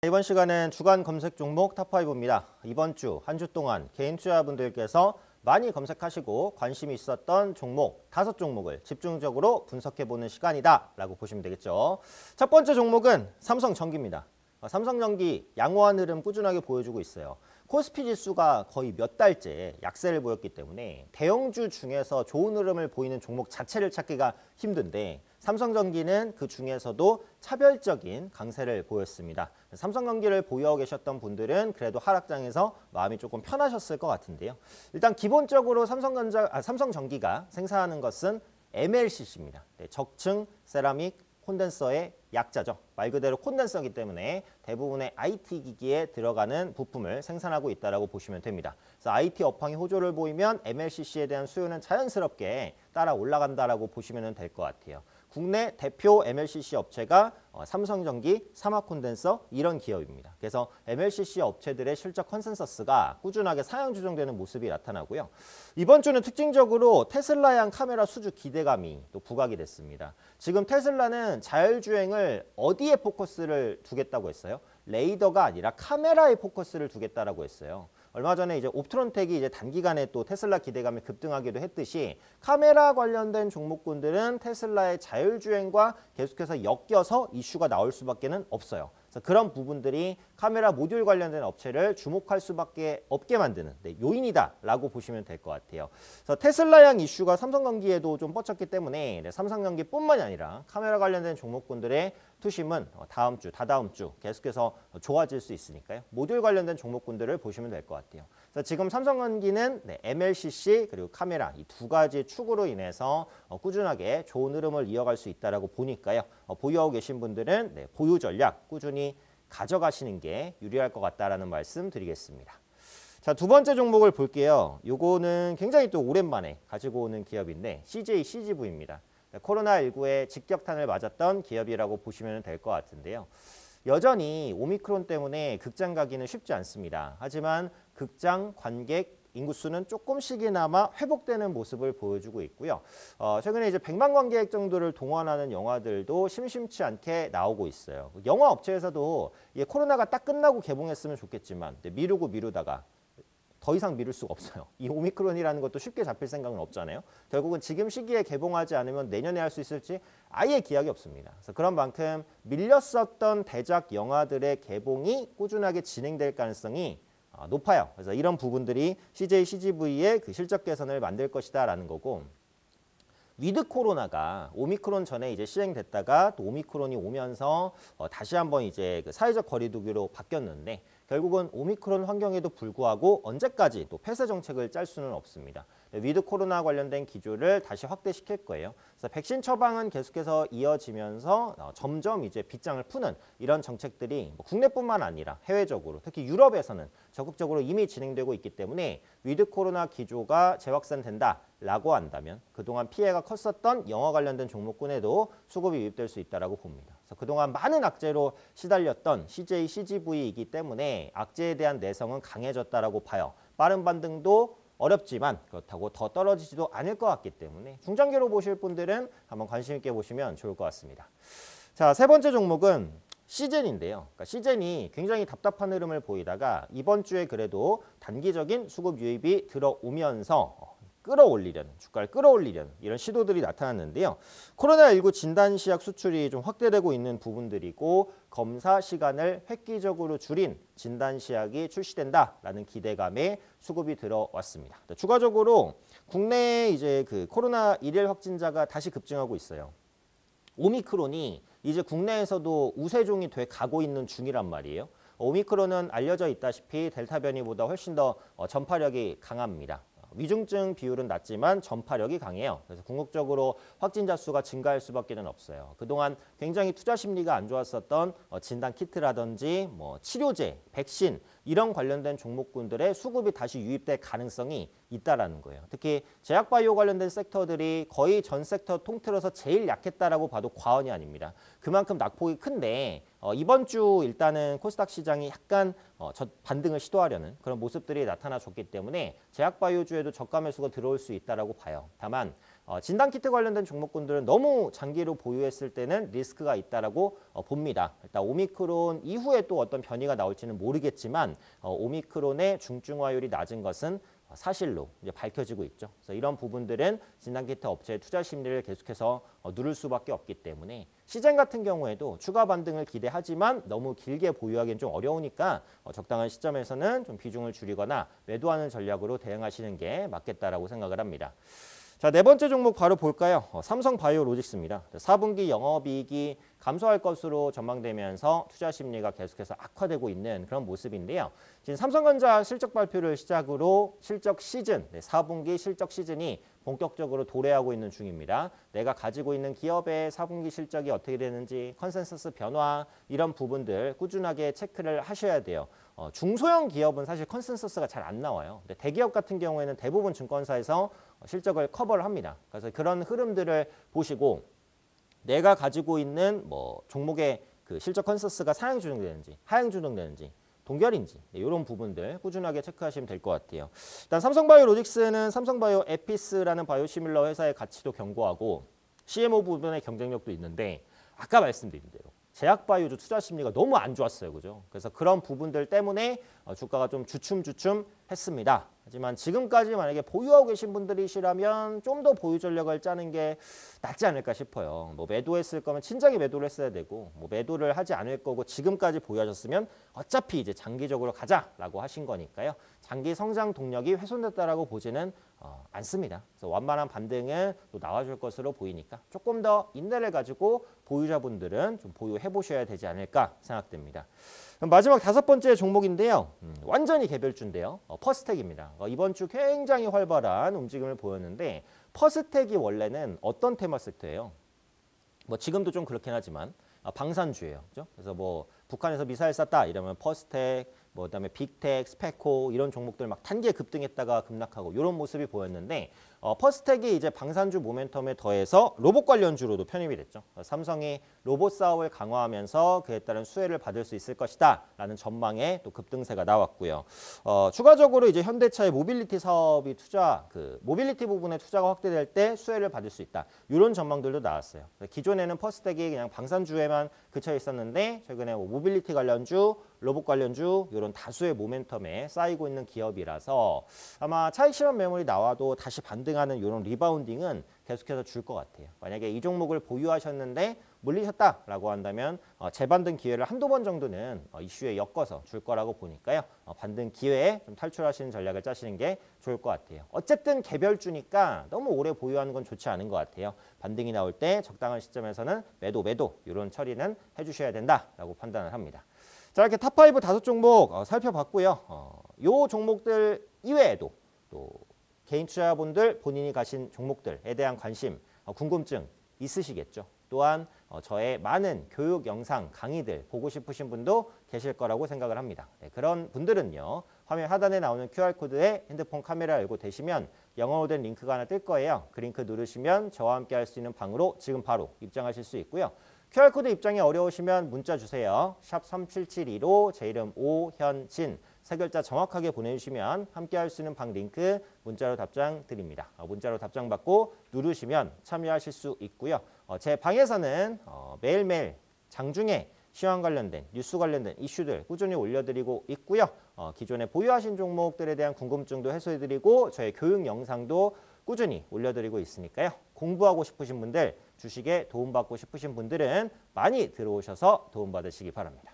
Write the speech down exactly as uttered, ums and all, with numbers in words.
이번 시간은 주간 검색 종목 탑파이브입니다. 이번 주, 한 주 동안 개인 투자분들께서 많이 검색하시고 관심이 있었던 종목, 다섯 종목을 집중적으로 분석해보는 시간이다 라고 보시면 되겠죠. 첫 번째 종목은 삼성전기입니다. 삼성전기 양호한 흐름 꾸준하게 보여주고 있어요. 코스피 지수가 거의 몇 달째 약세를 보였기 때문에 대형주 중에서 좋은 흐름을 보이는 종목 자체를 찾기가 힘든데 삼성전기는 그 중에서도 차별적인 강세를 보였습니다. 삼성전기를 보유하고 계셨던 분들은 그래도 하락장에서 마음이 조금 편하셨을 것 같은데요. 일단 기본적으로 삼성전자, 아, 삼성전기가 생산하는 것은 엠엘씨씨입니다. 네, 적층 세라믹 콘덴서의 약자죠. 말 그대로 콘덴서이기 때문에 대부분의 아이티 기기에 들어가는 부품을 생산하고 있다고 보시면 됩니다. 그래서 아이티 업황이 호조를 보이면 엠엘씨씨에 대한 수요는 자연스럽게 따라 올라간다고 보시면 될 것 같아요. 국내 대표 엠엘씨씨 업체가 삼성전기, 삼화콘덴서 이런 기업입니다. 그래서 엠엘씨씨 업체들의 실적 컨센서스가 꾸준하게 상향 조정되는 모습이 나타나고요. 이번 주는 특징적으로 테슬라양 카메라 수주 기대감이 또 부각이 됐습니다. 지금 테슬라는 자율주행을 어디에 포커스를 두겠다고 했어요? 레이더가 아니라 카메라에 포커스를 두겠다라고 했어요. 얼마 전에 이제 옵트론텍이 이제 단기간에 또 테슬라 기대감이 급등하기도 했듯이 카메라 관련된 종목군들은 테슬라의 자율주행과 계속해서 엮여서 이슈가 나올 수밖에는 없어요. 그래서 그런 부분들이 카메라 모듈 관련된 업체를 주목할 수밖에 없게 만드는 네, 요인이다라고 보시면 될 것 같아요. 그래서 테슬라양 이슈가 삼성전기에도 좀 뻗쳤기 때문에 네, 삼성전기뿐만이 아니라 카메라 관련된 종목군들의 투심은 다음 주, 다다음 주 계속해서 좋아질 수 있으니까요. 모듈 관련된 종목군들을 보시면 될 것 같아요. 그래서 지금 삼성전기는 네, 엠엘씨씨 그리고 카메라 이 두 가지 축으로 인해서 어, 꾸준하게 좋은 흐름을 이어갈 수 있다고 보니까요. 어, 보유하고 계신 분들은 네, 보유 전략 꾸준히 가져가시는 게 유리할 것 같다라는 말씀 드리겠습니다. 자, 두 번째 종목을 볼게요. 요거는 굉장히 또 오랜만에 가지고 오는 기업인데 씨제이 씨지브이입니다. 코로나십구에 직격탄을 맞았던 기업이라고 보시면 될 것 같은데요. 여전히 오미크론 때문에 극장 가기는 쉽지 않습니다. 하지만 극장 관객 인구수는 조금씩이나마 회복되는 모습을 보여주고 있고요. 어, 최근에 이제 백만 관객 정도를 동원하는 영화들도 심심치 않게 나오고 있어요. 영화 업체에서도 이게 코로나가 딱 끝나고 개봉했으면 좋겠지만 미루고 미루다가 더 이상 미룰 수가 없어요. 이 오미크론이라는 것도 쉽게 잡힐 생각은 없잖아요. 결국은 지금 시기에 개봉하지 않으면 내년에 할 수 있을지 아예 기약이 없습니다. 그래서 그런 만큼 밀렸었던 대작 영화들의 개봉이 꾸준하게 진행될 가능성이 높아요. 그래서 이런 부분들이 씨제이 씨지브이의 그 실적 개선을 만들 것이다라는 거고, 위드 코로나가 오미크론 전에 이제 시행됐다가 또 오미크론이 오면서 어 다시 한번 이제 그 사회적 거리두기로 바뀌었는데 결국은 오미크론 환경에도 불구하고 언제까지 또 폐쇄 정책을 짤 수는 없습니다. 위드 코로나 관련된 기조를 다시 확대시킬 거예요. 그래서 백신 처방은 계속해서 이어지면서 어 점점 이제 빗장을 푸는 이런 정책들이 뭐 국내뿐만 아니라 해외적으로 특히 유럽에서는 적극적으로 이미 진행되고 있기 때문에 위드 코로나 기조가 재확산된다라고 한다면 그동안 피해가 컸었던 영화 관련된 종목군에도 수급이 유입될 수 있다고 봅니다. 그래서 그동안 많은 악재로 시달렸던 씨제이 씨지브이이기 때문에 악재에 대한 내성은 강해졌다고 봐요. 빠른 반등도 어렵지만 그렇다고 더 떨어지지도 않을 것 같기 때문에 중장기로 보실 분들은 한번 관심 있게 보시면 좋을 것 같습니다. 자, 세 번째 종목은 시젠인데요. 그러니까 시젠이 굉장히 답답한 흐름을 보이다가 이번 주에 그래도 단기적인 수급 유입이 들어오면서 끌어올리려는, 주가를 끌어올리려는 이런 시도들이 나타났는데요. 코로나십구 진단시약 수출이 좀 확대되고 있는 부분들이고 검사 시간을 획기적으로 줄인 진단시약이 출시된다라는 기대감에 수급이 들어왔습니다. 추가적으로 국내 이제 그 코로나 일일 확진자가 다시 급증하고 있어요. 오미크론이 이제 국내에서도 우세종이 돼 가고 있는 중이란 말이에요. 오미크론은 알려져 있다시피 델타 변이보다 훨씬 더 전파력이 강합니다. 위중증 비율은 낮지만 전파력이 강해요. 그래서 궁극적으로 확진자 수가 증가할 수밖에 없어요. 그동안 굉장히 투자 심리가 안 좋았었던 진단 키트라든지 뭐 치료제, 백신 이런 관련된 종목군들의 수급이 다시 유입될 가능성이 있다라는 거예요. 특히 제약바이오 관련된 섹터들이 거의 전 섹터 통틀어서 제일 약했다라고 봐도 과언이 아닙니다. 그만큼 낙폭이 큰데 어, 이번 주 일단은 코스닥 시장이 약간 어, 저 반등을 시도하려는 그런 모습들이 나타나줬기 때문에 제약바이오주에도 저가 매수가 들어올 수 있다라고 봐요. 다만 어, 진단키트 관련된 종목군들은 너무 장기로 보유했을 때는 리스크가 있다라고 어, 봅니다. 일단 오미크론 이후에 또 어떤 변이가 나올지는 모르겠지만 어, 오미크론의 중증화율이 낮은 것은 사실로 이제 밝혀지고 있죠. 그래서 이런 부분들은 진단키트 업체의 투자 심리를 계속해서 어, 누를 수밖에 없기 때문에 시젠 같은 경우에도 추가 반등을 기대하지만 너무 길게 보유하기는 좀 어려우니까 어, 적당한 시점에서는 좀 비중을 줄이거나 매도하는 전략으로 대응하시는 게 맞겠다라고 생각을 합니다. 자, 네 번째 종목 바로 볼까요? 어, 삼성바이오로직스입니다. 사 분기 영업이익이 감소할 것으로 전망되면서 투자 심리가 계속해서 악화되고 있는 그런 모습인데요. 지금 삼성전자 실적 발표를 시작으로 실적 시즌, 네, 사 분기 실적 시즌이 본격적으로 도래하고 있는 중입니다. 내가 가지고 있는 기업의 사 분기 실적이 어떻게 되는지, 컨센서스 변화 이런 부분들 꾸준하게 체크를 하셔야 돼요. 어, 중소형 기업은 사실 컨센서스가 잘 안 나와요. 근데 대기업 같은 경우에는 대부분 증권사에서 실적을 커버를 합니다. 그래서 그런 흐름들을 보시고 내가 가지고 있는 뭐 종목의 그 실적 컨센서스가 상향 조정되는지, 하향 조정되는지, 동결인지 네, 이런 부분들 꾸준하게 체크하시면 될 것 같아요. 일단 삼성바이오로직스는 삼성바이오 에피스라는 바이오시밀러 회사의 가치도 견고하고 씨엠오 부분의 경쟁력도 있는데 아까 말씀드린 대로 제약바이오주 투자 심리가 너무 안 좋았어요. 그죠? 그래서 그런 부분들 때문에 주가가 좀 주춤주춤 했습니다. 하지만 지금까지 만약에 보유하고 계신 분들이시라면 좀 더 보유 전략을 짜는 게 낫지 않을까 싶어요. 뭐 매도했을 거면 진작에 매도를 했어야 되고 뭐 매도를 하지 않을 거고 지금까지 보유하셨으면 어차피 이제 장기적으로 가자라고 하신 거니까요. 장기 성장 동력이 훼손됐다라고 보지는 어, 않습니다. 그래서 완만한 반등은 또 나와줄 것으로 보이니까 조금 더 인내를 가지고 보유자분들은 좀 보유해 보셔야 되지 않을까 생각됩니다. 그럼 마지막 다섯 번째 종목인데요. 음, 완전히 개별주인데요. 어, 퍼스텍입니다. 어, 이번 주 굉장히 활발한 움직임을 보였는데 퍼스텍이 원래는 어떤 테마 섹터예요? 뭐 지금도 좀 그렇긴 하지만 아, 방산주예요. 그죠? 그래서 뭐 북한에서 미사일 쐈다 이러면 퍼스텍, 뭐 그다음에 빅텍, 스페코 이런 종목들 막 단기에 급등했다가 급락하고 이런 모습이 보였는데 어, 퍼스텍이 이제 방산주 모멘텀에 더해서 로봇 관련주로도 편입이 됐죠. 삼성이 로봇 사업을 강화하면서 그에 따른 수혜를 받을 수 있을 것이다라는 전망에 또 급등세가 나왔고요. 어, 추가적으로 이제 현대차의 모빌리티 사업이 투자 그 모빌리티 부분에 투자가 확대될 때 수혜를 받을 수 있다. 이런 전망들도 나왔어요. 기존에는 퍼스텍이 그냥 방산주에만 그쳐 있었는데 최근에 뭐 모빌리티 관련주, 로봇 관련주 이런 다수의 모멘텀에 쌓이고 있는 기업이라서 아마 차익 실현 매물이 나와도 다시 반등하는 이런 리바운딩은 계속해서 줄 것 같아요. 만약에 이 종목을 보유하셨는데 물리셨다라고 한다면 어, 재반등 기회를 한두 번 정도는 어, 이슈에 엮어서 줄 거라고 보니까요. 어, 반등 기회에 좀 탈출하시는 전략을 짜시는 게 좋을 것 같아요. 어쨌든 개별주니까 너무 오래 보유하는 건 좋지 않은 것 같아요. 반등이 나올 때 적당한 시점에서는 매도 매도 이런 처리는 해주셔야 된다라고 판단을 합니다. 자, 이렇게 탑5 다섯 종목 어, 살펴봤고요. 어, 요 종목들 이외에도 또 개인 투자자분들 본인이 가신 종목들에 대한 관심, 어, 궁금증 있으시겠죠. 또한 어, 저의 많은 교육 영상, 강의들 보고 싶으신 분도 계실 거라고 생각을 합니다. 네, 그런 분들은요. 화면 하단에 나오는 큐알코드에 핸드폰 카메라 열고 되시면 영어로 된 링크가 하나 뜰 거예요. 그 링크 누르시면 저와 함께 할 수 있는 방으로 지금 바로 입장하실 수 있고요. 큐알코드 입장이 어려우시면 문자 주세요. 샵 삼칠칠이로 제 이름 오현진 세 글자 정확하게 보내주시면 함께 할 수 있는 방 링크 문자로 답장 드립니다. 어, 문자로 답장 받고 누르시면 참여하실 수 있고요. 어, 제 방에서는 어, 매일매일 장중에 시황 관련된 뉴스 관련된 이슈들 꾸준히 올려드리고 있고요. 어, 기존에 보유하신 종목들에 대한 궁금증도 해소해드리고 저의 교육 영상도 꾸준히 올려드리고 있으니까요. 공부하고 싶으신 분들, 주식에 도움받고 싶으신 분들은 많이 들어오셔서 도움받으시기 바랍니다.